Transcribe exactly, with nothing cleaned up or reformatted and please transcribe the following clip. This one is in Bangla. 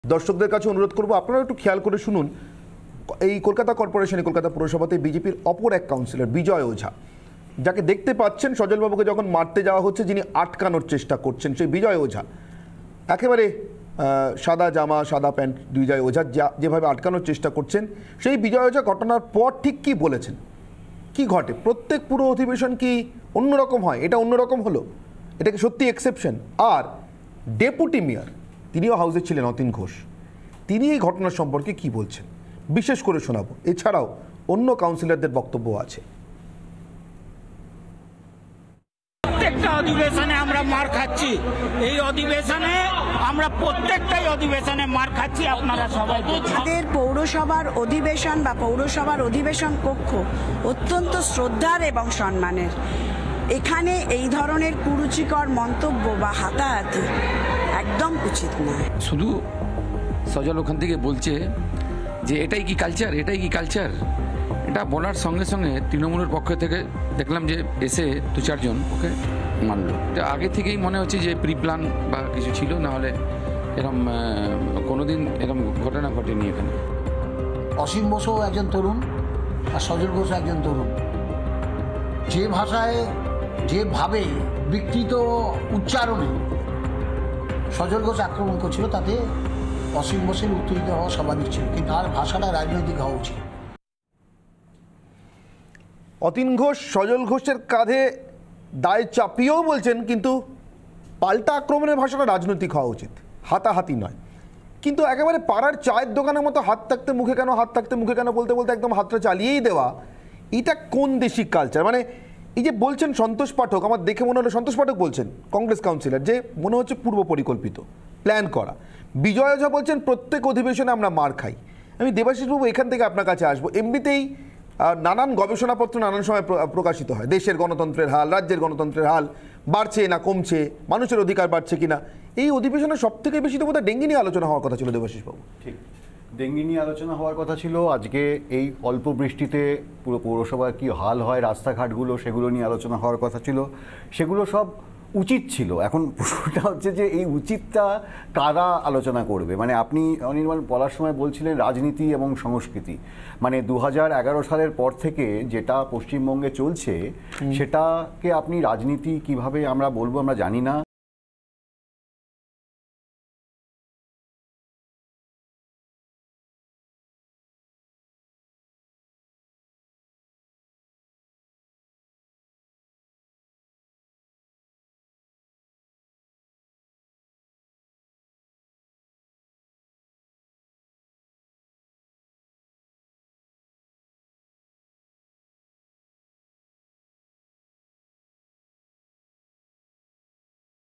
দর্শকদের কাছে অনুরোধ করব আপনারা একটু খেয়াল করে শুনুন। এই কলকাতা কর্পোরেশনে কলকাতা পুরসভাতে বিজেপির অপর এক কাউন্সিলর বিজয় ওঝা, যাকে দেখতে পাচ্ছেন সজলবাবুকে যখন মারতে যাওয়া হচ্ছে, যিনি আটকানোর চেষ্টা করছেন, সেই বিজয় ওঝা একেবারে সাদা জামা সাদা প্যান্ট বিজয় ওঝা যেভাবে আটকানোর চেষ্টা করছেন, সেই বিজয় ওঝা ঘটনার পর ঠিক কী বলেছেন, কি ঘটে? প্রত্যেক পুরো অধিবেশন কি অন্যরকম হয়? এটা অন্যরকম হলো, এটা কি সত্যি এক্সেপশন? আর ডেপুটি মেয়র, তিনিও হাউসে ছিলেন, অতীন ঘোষ, তিনি এই ঘটনার সম্পর্কে কি বলছেন বিশেষ করে শোনাবো। এছাড়াও অন্য কাউন্সিলরদের বক্তব্য আছে। প্রত্যেকটা অধিবেশনে আমরা মার খাচ্ছি, এই অধিবেশনে আমরা প্রত্যেকটাই অধিবেশনে মার খাচ্ছি। আপনারা সবাই আমাদের পৌরসভার অধিবেশন বা পৌরসভার অধিবেশন কক্ষ অত্যন্ত শ্রদ্ধার এবং সম্মানের। এখানে এই ধরনের কুরুচিকর মন্তব্য বা হাতাহাতি একদম উচিত নয়। শুধু সজল ওখান থেকে বলছে যে এটাই কি কালচার, এটাই কি কালচার। এটা বলার সঙ্গে সঙ্গে তৃণমূলের পক্ষ থেকে দেখলাম যে এসে দু চারজন ওকে মানলো। এটা আগে থেকেই মনে হচ্ছে যে প্রি প্ল্যান বা কিছু ছিল, না হলে এরকম কোনোদিন এরকম ঘটনা ঘটেনি এখানে। অসীম বসুও একজন তরুণ আর সজল ঘোষ একজন তরুণ। যে ভাষায় যেভাবে বিকৃত উচ্চারণে সজল ঘোষ আক্রমণ করছিল, তাতে অসীম বসের উত্তেজিত হওয়া স্বাভাবিক ছিল, কিন্তু তার ভাষাটা রাজনৈতিক হওয়া উচিত। অতীন ঘোষ সজল ঘোষের কাঁধে দায় চাপিয়েও বলছেন, কিন্তু পাল্টা আক্রমণের ভাষাটা রাজনৈতিক হওয়া উচিত, হাতাহাতি নয়। কিন্তু একেবারে পাড়ার চায়ের দোকানের মতো হাত থাকতে মুখে কেন, হাত থাকতে মুখে কেন বলতে বলতে একদম হাতটা চালিয়েই দেওয়া, এটা কোন দেশি কালচার? মানে এই যে বলছেন সন্তোষ পাঠক, আমার দেখে মনে হলো সন্তোষ পাঠক বলছেন, কংগ্রেস কাউন্সিলর, যে মনে হচ্ছে পূর্ব পরিকল্পিত, প্ল্যান করা। বিজয় ওঝা বলছেন প্রত্যেক অধিবেশনে আমরা মার খাই। আমি দেবাশিসবাবু এখান থেকে আপনার কাছে আসবো। এমনিতেই নানান গবেষণাপত্র নানান সময় প্রকাশিত হয়, দেশের গণতন্ত্রের হাল, রাজ্যের গণতন্ত্রের হাল বাড়ছে না কমছে, মানুষের অধিকার বাড়ছে কিনা। এই অধিবেশনে সব থেকে বেশি তো বোধহয় ডেঙ্গি নিয়ে আলোচনা হওয়ার কথা ছিল দেবাশিসবাবু। ঠিক, ডেঙ্গি নিয়ে আলোচনা হওয়ার কথা ছিল। আজকে এই অল্প বৃষ্টিতে পুরো পৌরসভার কী হাল হয়, রাস্তাঘাটগুলো, সেগুলো নিয়ে আলোচনা হওয়ার কথা ছিল। সেগুলো সব উচিত ছিল। এখন প্রশ্নটা হচ্ছে যে এই উচিতটা কারা আলোচনা করবে। মানে আপনি অনির্বাণ বলার সময় বলছিলেন রাজনীতি এবং সংস্কৃতি, মানে দু হাজার এগারো সালের পর থেকে যেটা পশ্চিমবঙ্গে চলছে সেটাকে আপনি রাজনীতি কিভাবে আমরা বলবো আমরা জানি না।